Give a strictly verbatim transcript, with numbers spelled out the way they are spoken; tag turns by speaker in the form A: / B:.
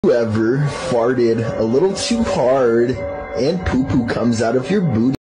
A: Whoever farted a little too hard and poo-poo comes out of your booty.